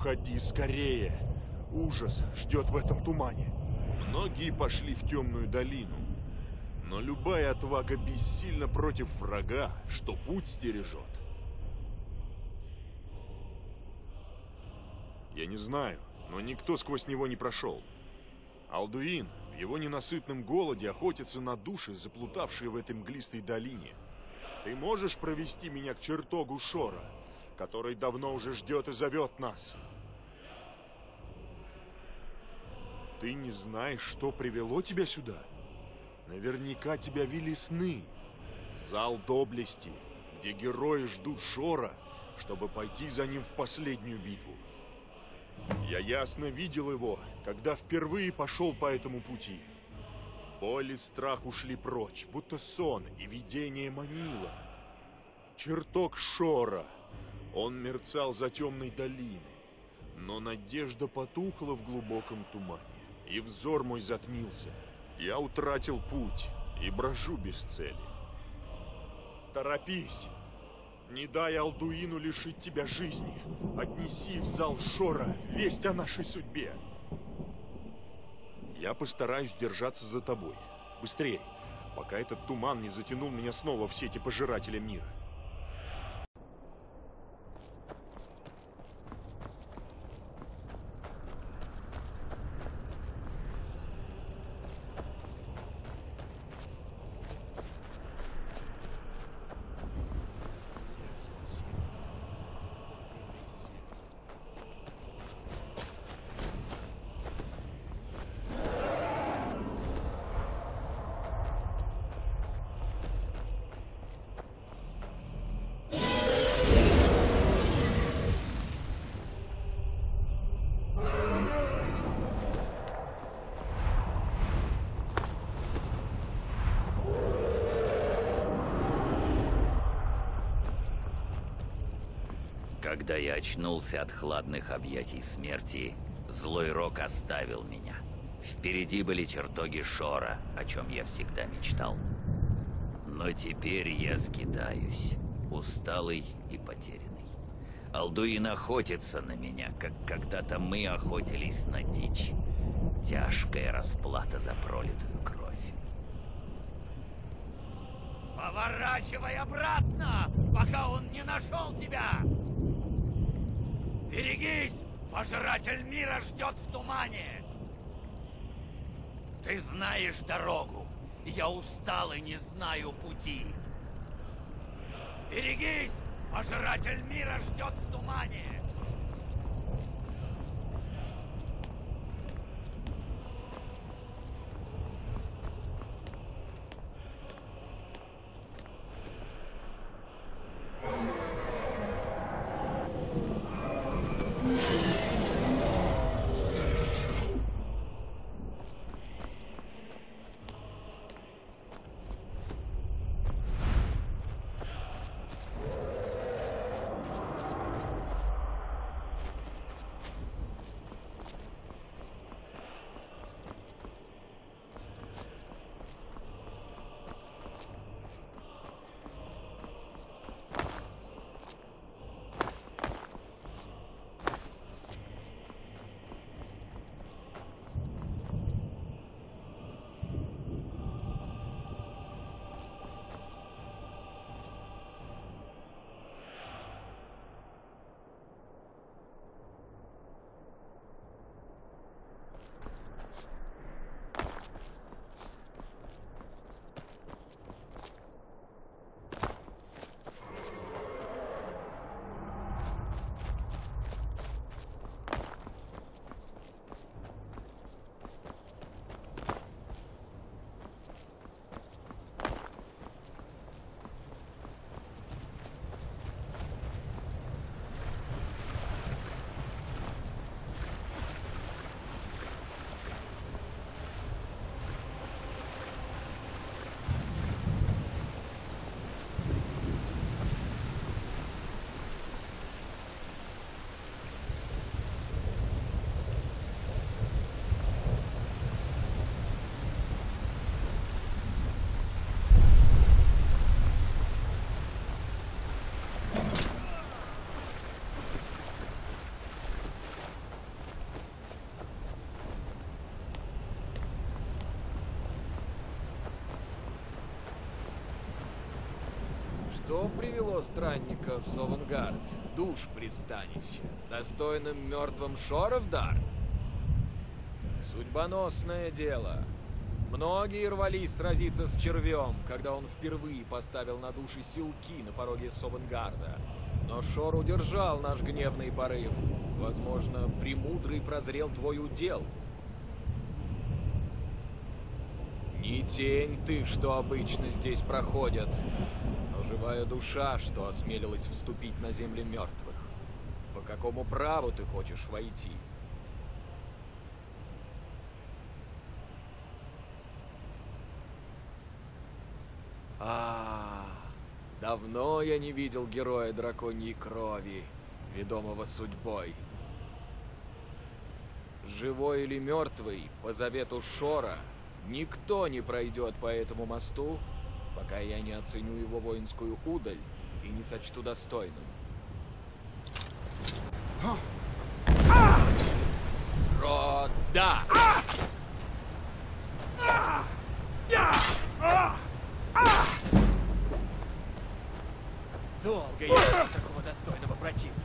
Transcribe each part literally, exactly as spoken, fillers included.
Уходи скорее. Ужас ждет в этом тумане. Многие пошли в темную долину, но любая отвага бессильна против врага, что путь стережет. Я не знаю, но никто сквозь него не прошел. Алдуин в его ненасытном голоде охотится на души, заплутавшие в этой мглистой долине. Ты можешь провести меня к чертогу Шора, который давно уже ждет и зовет нас? Ты не знаешь, что привело тебя сюда? Наверняка тебя вели сны. Зал доблести, где герои ждут Шора, чтобы пойти за ним в последнюю битву. Я ясно видел его, когда впервые пошел по этому пути. Боль и страх ушли прочь, будто сон и видение манило. Чертог Шора. Он мерцал за темной долиной, но надежда потухла в глубоком тумане, и взор мой затмился. Я утратил путь и брожу без цели. Торопись! Не дай Алдуину лишить тебя жизни. Отнеси в зал Шора весть о нашей судьбе. Я постараюсь держаться за тобой. Быстрее, пока этот туман не затянул меня снова в сети пожирателя мира. Когда я очнулся от хладных объятий смерти, злой рок оставил меня. Впереди были чертоги Шора, о чем я всегда мечтал. Но теперь я скитаюсь, усталый и потерянный. Алдуин охотится на меня, как когда-то мы охотились на дичь. Тяжкая расплата за пролитую кровь. Поворачивай обратно, пока он не нашел тебя! Берегись! Пожиратель мира ждет в тумане! Ты знаешь дорогу, я устал и не знаю пути. Берегись! Пожиратель мира ждет в тумане! Что привело странников в Совенгард? Душ пристанище, достойным мертвым Шора в дар? Судьбоносное дело. Многие рвались сразиться с червем, когда он впервые поставил на души силки на пороге Совенгарда. Но Шор удержал наш гневный порыв. Возможно, премудрый прозрел твой удел. Не тень ты, что обычно здесь проходят, но живая душа, что осмелилась вступить на земли мертвых. По какому праву ты хочешь войти? А, давно я не видел героя драконьей крови, ведомого судьбой. Живой или мертвый, по завету Шора, никто не пройдет по этому мосту, пока я не оценю его воинскую удаль и не сочту достойным. Рода! Долго я искал такого достойного противника.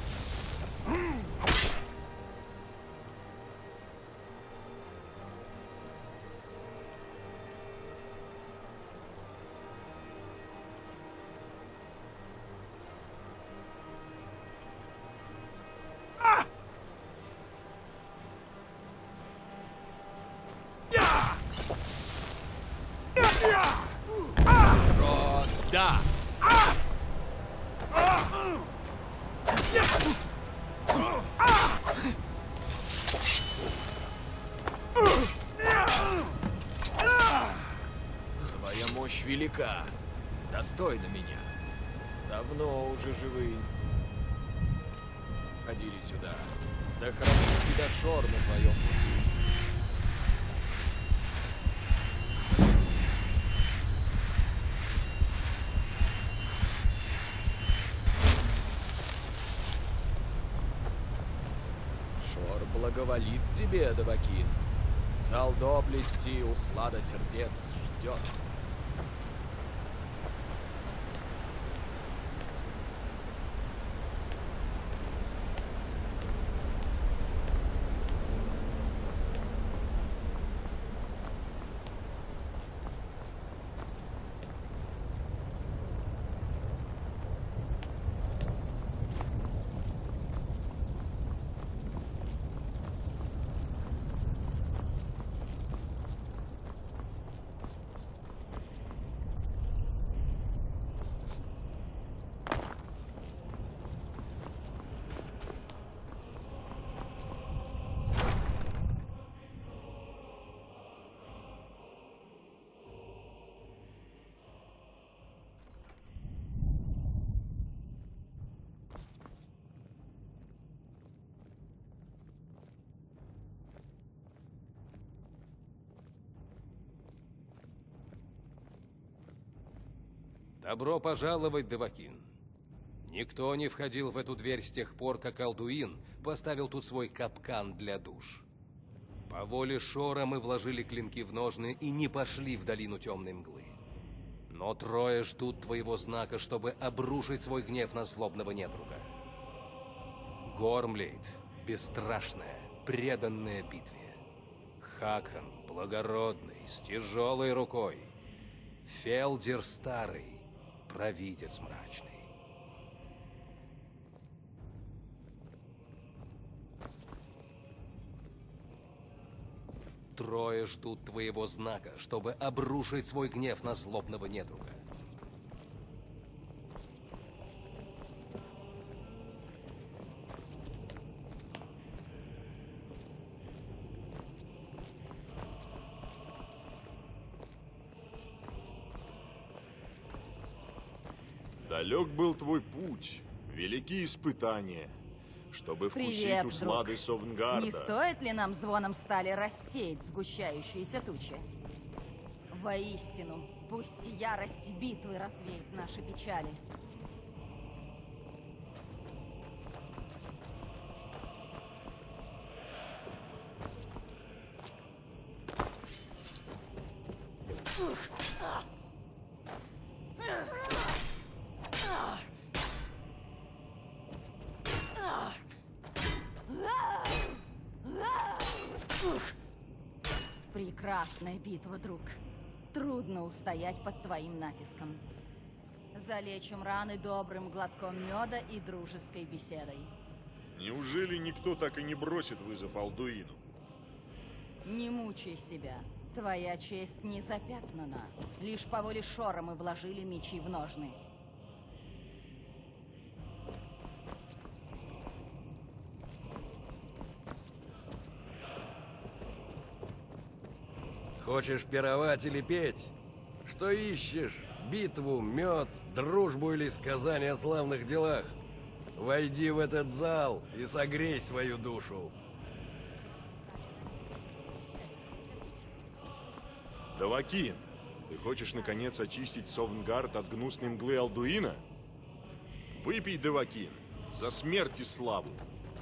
Рода! Твоя мощь велика, достойна меня. Давно уже живы. Ходили сюда. Да хранит тебя Шор на твоем пути. Шор благоволит тебе, Давакин. Зал доблести, услада сердец ждет. Добро пожаловать, Давакин. Никто не входил в эту дверь с тех пор, как Алдуин поставил тут свой капкан для душ. По воле Шора мы вложили клинки в ножны и не пошли в долину темной мглы. Но трое ждут твоего знака, чтобы обрушить свой гнев на злобного недруга. Гормлейд, бесстрашная, преданная битве. Хакон, благородный, с тяжелой рукой. Фелдер старый, провидец мрачный. Трое ждут твоего знака, чтобы обрушить свой гнев на злобного недруга. Далек был твой путь, великие испытания, чтобы вкусить Привет, услады друг. Совенгарда. Не стоит ли нам звоном стали рассеять сгущающиеся тучи? Воистину, пусть ярость битвы развеет наши печали. Прекрасная битва, друг. Трудно устоять под твоим натиском. Залечим раны добрым глотком меда и дружеской беседой. Неужели никто так и не бросит вызов Алдуину? Не мучай себя. Твоя честь не запятнана. Лишь по воле Шора мы вложили мечи в ножны. Хочешь пировать или петь? Что ищешь? Битву, мед, дружбу или сказания о славных делах? Войди в этот зал и согрей свою душу. Девакин, ты хочешь наконец очистить Совнгард от гнусной мглы Алдуина? Выпей, Девакин, за смерть и славу.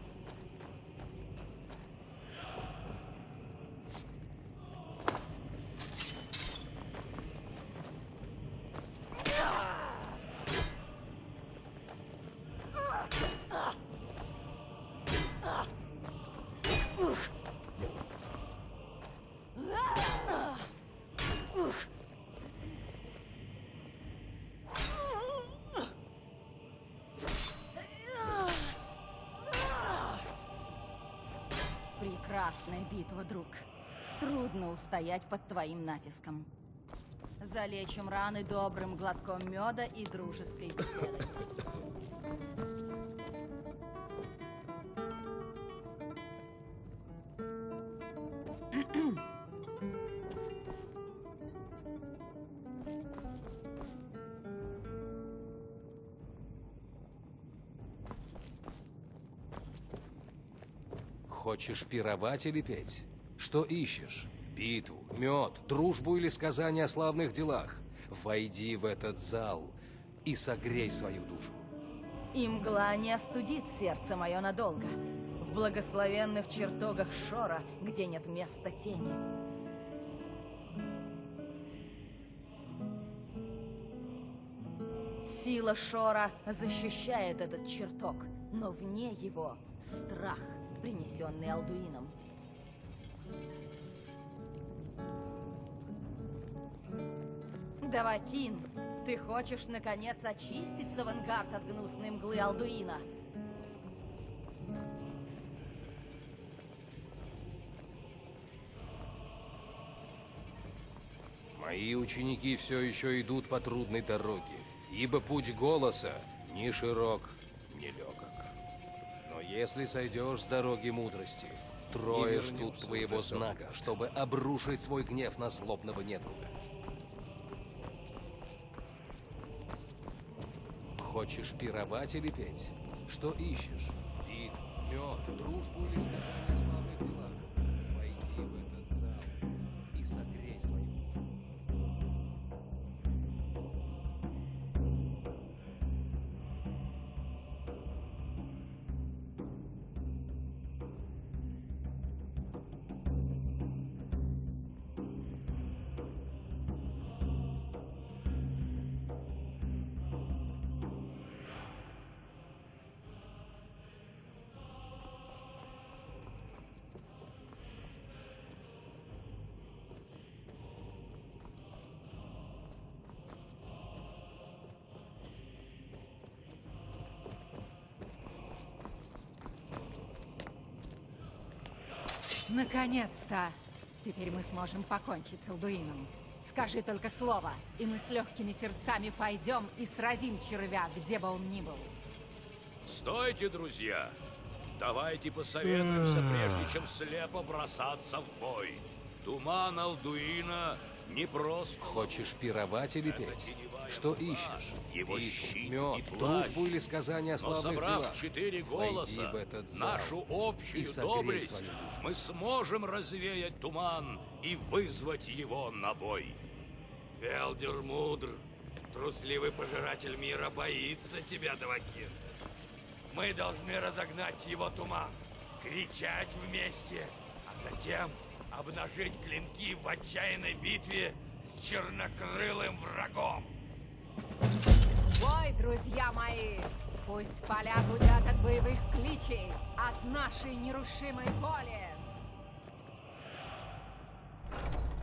Прекрасная битва, друг. Трудно устоять под твоим натиском. Залечим раны добрым глотком меда и дружеской беседой. Хочешь пировать или петь? Что ищешь? Битву, мед, дружбу или сказания о славных делах? Войди в этот зал и согрей свою душу. И мгла не остудит сердце мое надолго. В благословенных чертогах Шора, где нет места тени. Сила Шора защищает этот чертог, но вне его страх, принесенный Алдуином. Девакин, ты хочешь наконец очистить Совнгард от гнусной мглы Алдуина? Мои ученики все еще идут по трудной дороге, ибо путь голоса ни широк, ни легок. Но если сойдешь с дороги мудрости, трое ждут твоего знака, чтобы обрушить свой гнев на злобного недруга. Хочешь пировать или петь? Что ищешь? Битву, мед, дружбу или сказания о славных делах? Войди в этот зал и согрей свою душу. Наконец-то! Теперь мы сможем покончить с Алдуином. Скажи только слово, и мы с легкими сердцами пойдем и сразим червя, где бы он ни был. Стойте, друзья! Давайте посоветуемся, прежде чем слепо бросаться в бой. Туман Алдуина не просто... Хочешь пировать или петь? Что ищешь? Его Битву, щит мед, и плащ. дружбу или сказания о Но славных собрав делах? четыре Войди голоса, в этот зал нашу и общую согрей доблесть, свою душу. мы сможем развеять туман и вызвать его на бой. Велдер мудр. Трусливый пожиратель мира боится тебя, Девакин. Мы должны разогнать его туман, кричать вместе, а затем обнажить клинки в отчаянной битве с чернокрылым врагом. Бой, друзья мои! Пусть поля гудят от боевых кличей, от нашей нерушимой воли!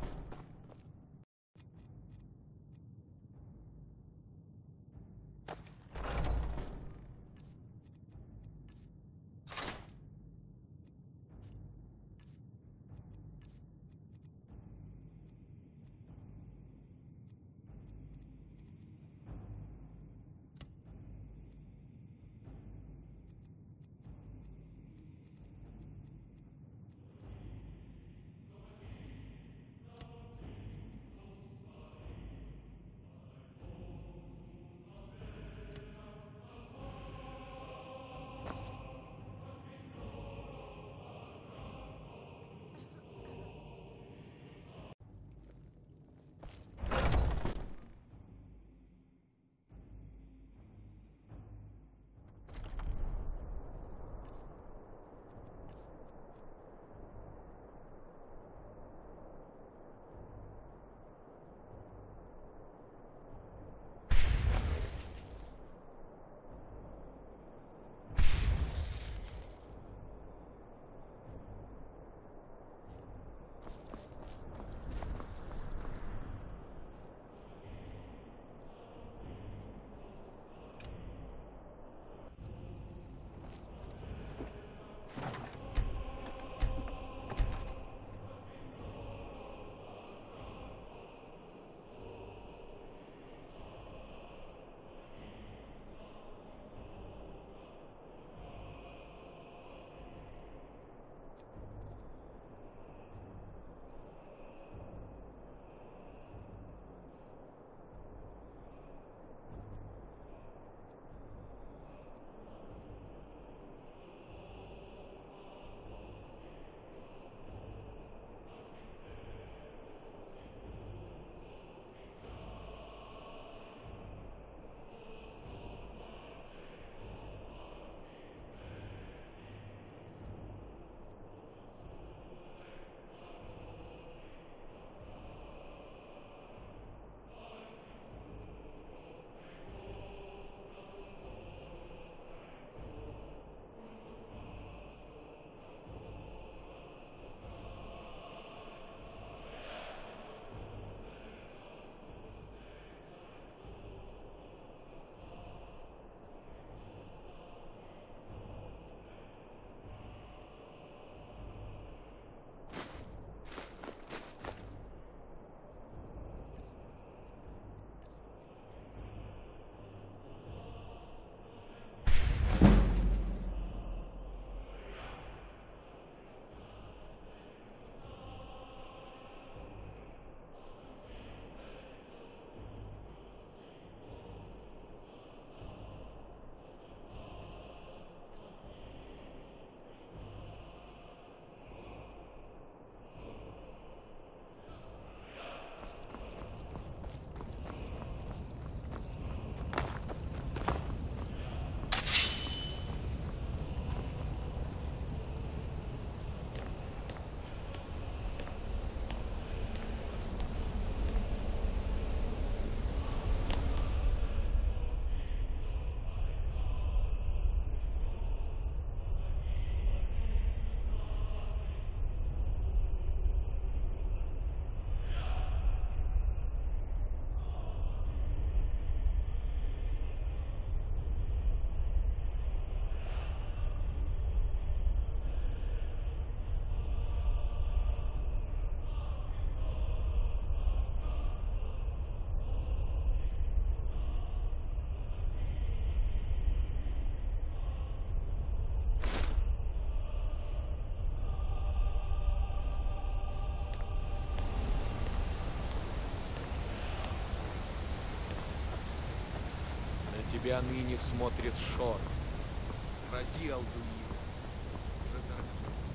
тебя ныне смотрит Шор. Срази Алдуина. Разорвись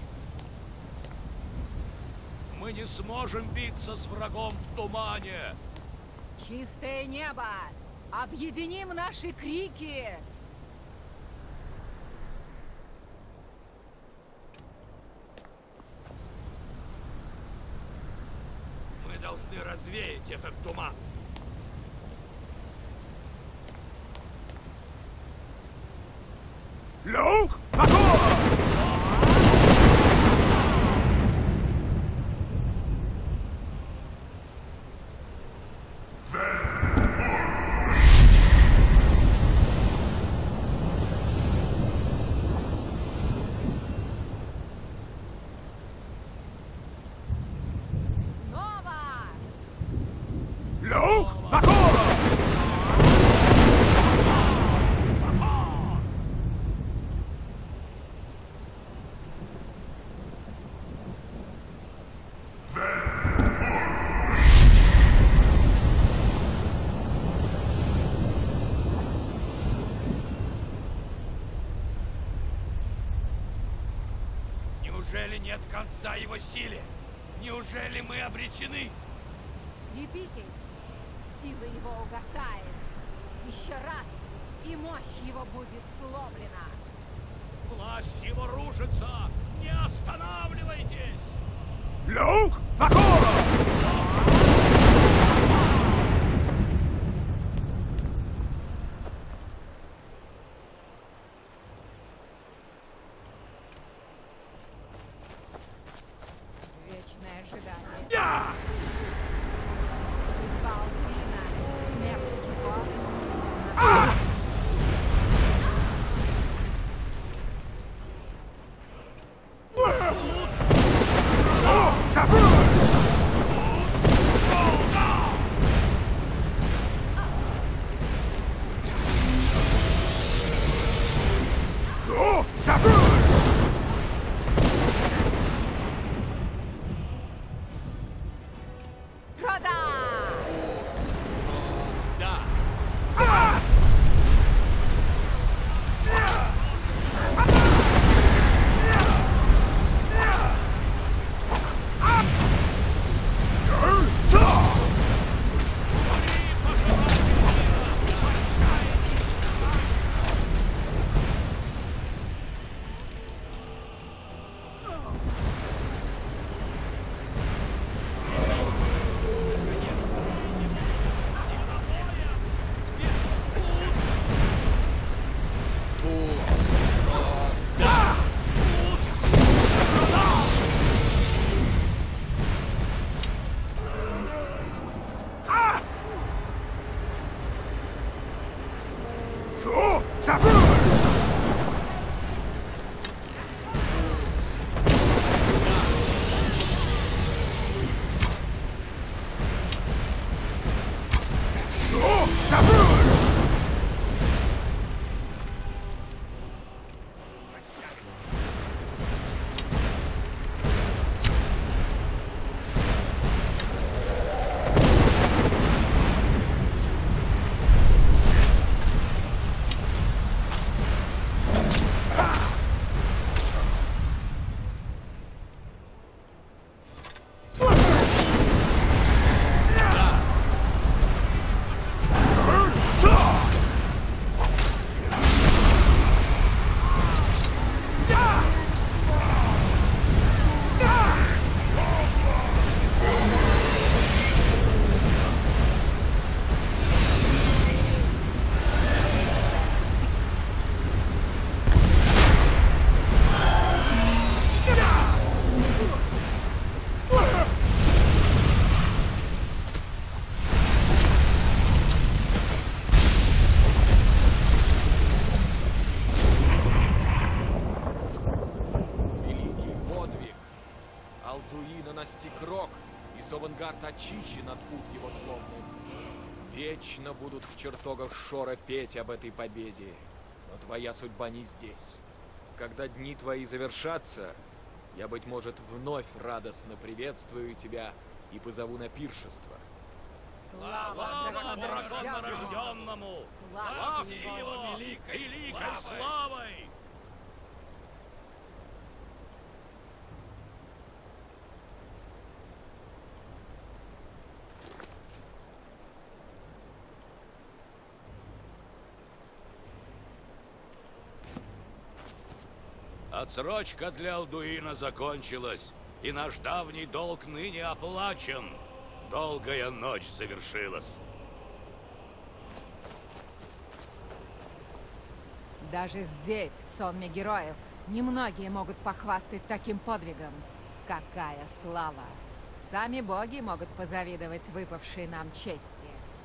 его. Мы не сможем биться с врагом в тумане. Чистое небо! Объединим наши крики! Мы должны развеять этот туман. Люк! Факор! Снова! Люк! Факор! Неужели нет конца его силе? Неужели мы обречены? Крепитесь! Сила его угасает. Еще раз, и мощь его будет сломлена. Власть его рушится. Не останавливайтесь. Люк! Факор! Вечное ожидание. Я! Судьба Алдуина, смерть его. А! О, Сафур! О, Сафур! Рода! Да. А! Что? Сафур! Что? Сафур! Великий подвиг! Алдуина настиг рок, и Совангард очищен от пут его злобных. Вечно будут в чертогах Шора петь об этой победе, но твоя судьба не здесь. Когда дни твои завершатся, я, быть может, вновь радостно приветствую тебя и позову на пиршество. Слава драконорожденному! Славьте его великой славой! Отсрочка для Алдуина закончилась, и наш давний долг ныне оплачен. Долгая ночь завершилась. Даже здесь, в сонме героев, немногие могут похвастать таким подвигом. Какая слава! Сами боги могут позавидовать выпавшей нам чести.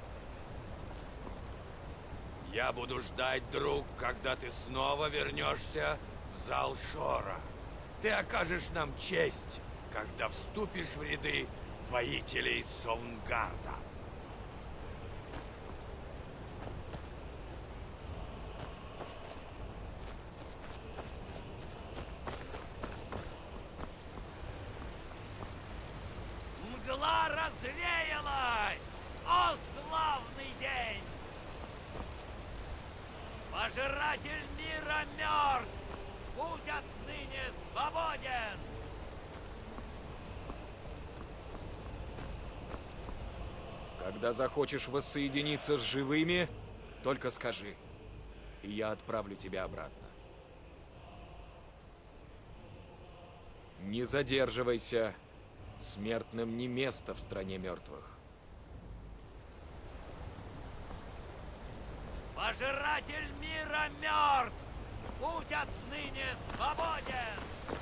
Я буду ждать, друг, когда ты снова вернешься в зал Шора. Ты окажешь нам честь, когда вступишь в ряды воителей Совнгарда. Мгла развеялась! О, славный день! Пожиратель мира мертв! Будь отныне свободен! Когда захочешь воссоединиться с живыми, только скажи, и я отправлю тебя обратно. Не задерживайся, смертным не место в стране мертвых. Пожиратель мира мертв! Будь отныне свободен!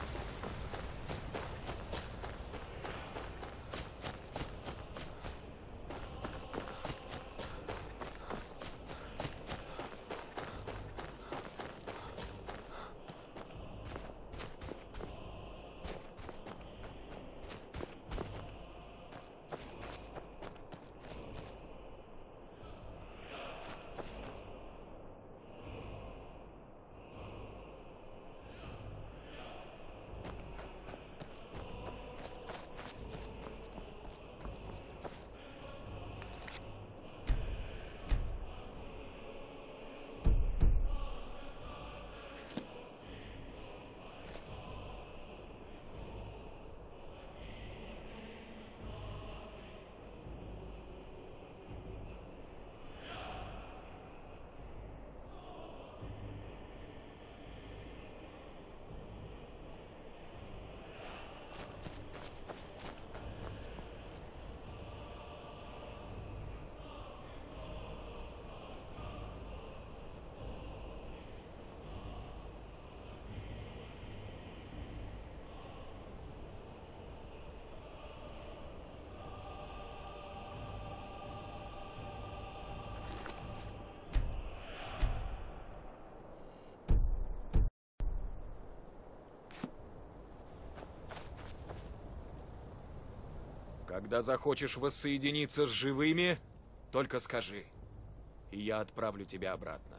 Когда захочешь воссоединиться с живыми, только скажи, и я отправлю тебя обратно.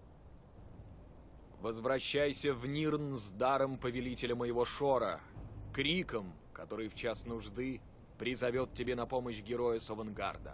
Возвращайся в Нирн с даром повелителя моего Шора, криком, который в час нужды призовет тебе на помощь героя Совнгарда.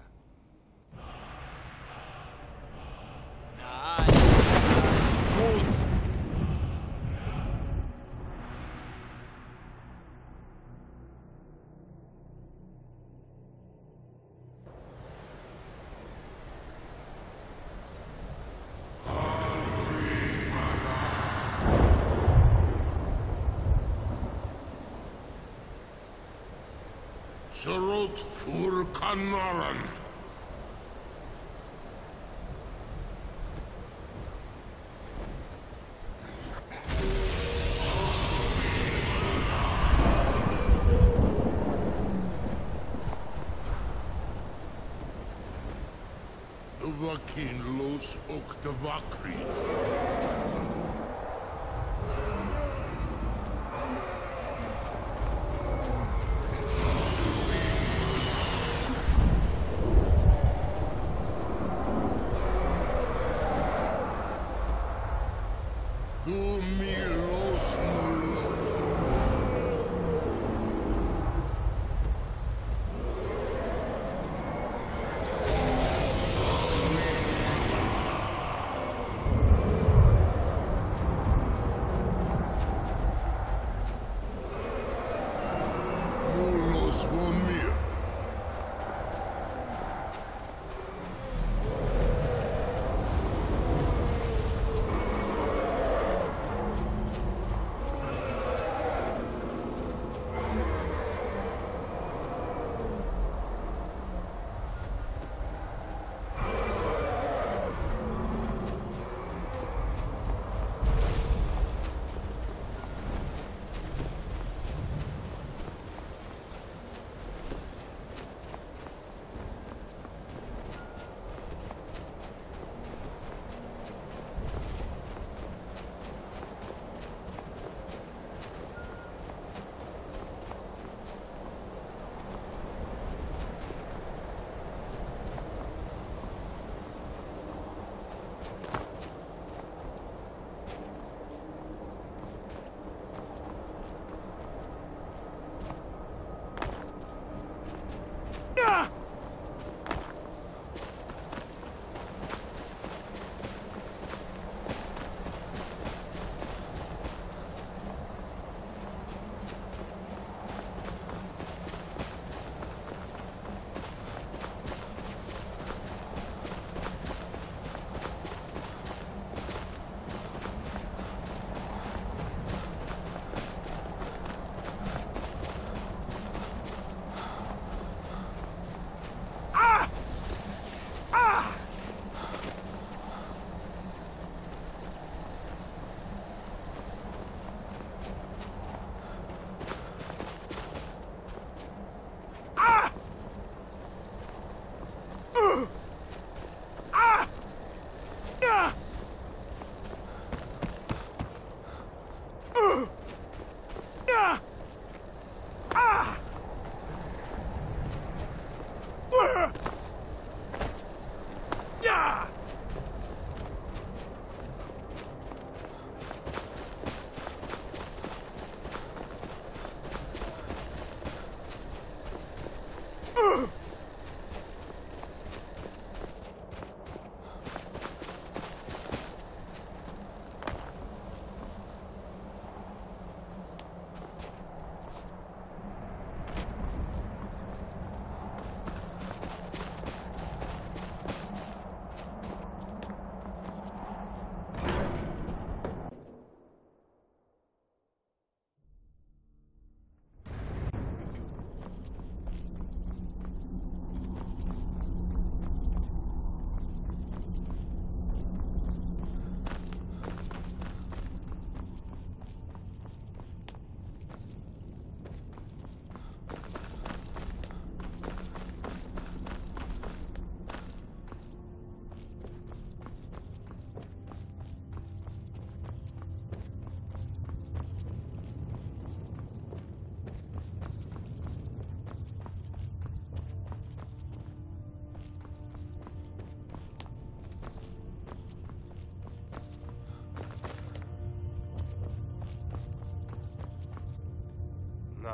Surut fur Kanoran. Vakin los Oktavakri.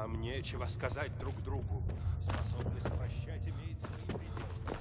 Нам нечего сказать друг другу. Способность прощать имеет свои пределы.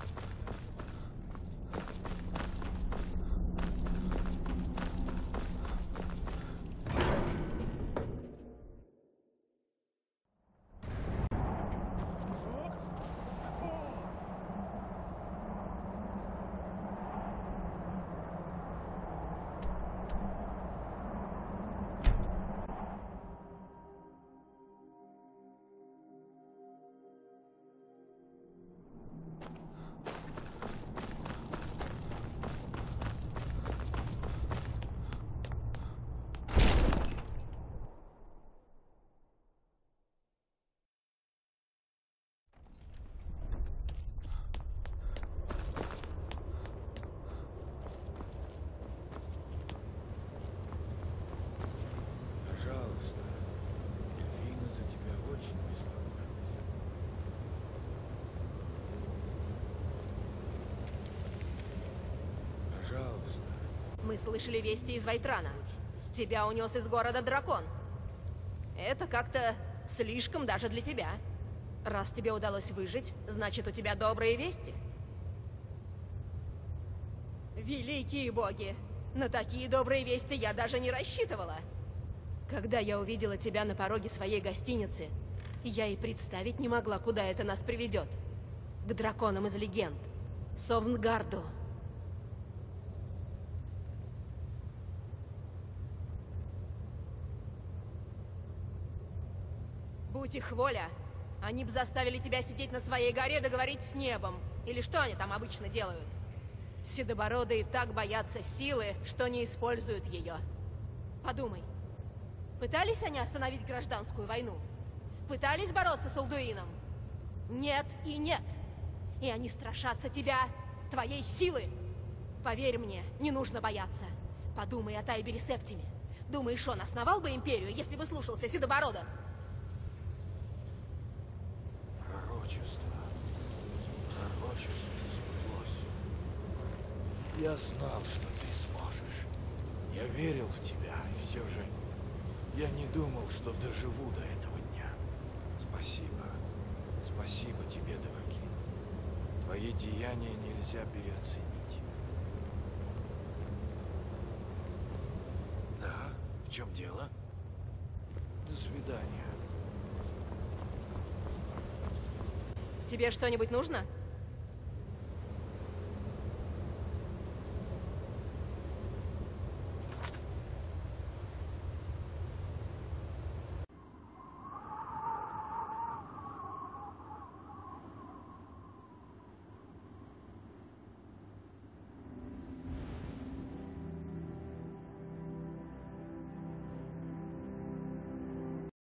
Пожалуйста, Эльфина за тебя очень беспокоится. Пожалуйста. Мы слышали вести из Вайтрана. Тебя унес из города дракон. Это как-то слишком даже для тебя. Раз тебе удалось выжить, значит, у тебя добрые вести. Великие боги! На такие добрые вести я даже не рассчитывала. Когда я увидела тебя на пороге своей гостиницы, я и представить не могла, куда это нас приведет. К драконам из легенд. Совнгарду. Будь их воля, они бы заставили тебя сидеть на своей горе, договорить с небом. Или что они там обычно делают? Седобородые так боятся силы, что не используют ее. Подумай. Пытались они остановить гражданскую войну? Пытались бороться с Алдуином? Нет и нет. И они страшатся тебя, твоей силы. Поверь мне, не нужно бояться. Подумай о Тайбере Септиме. Думаешь, он основал бы империю, если бы слушался Седоборода? Пророчество. Пророчество сбылось. Я знал, что ты сможешь. Я верил в тебя, и все же я не думал, что доживу до этого дня. Спасибо. Спасибо тебе, Девакин. Твои деяния нельзя переоценить. Да? В чем дело? До свидания. Тебе что-нибудь нужно?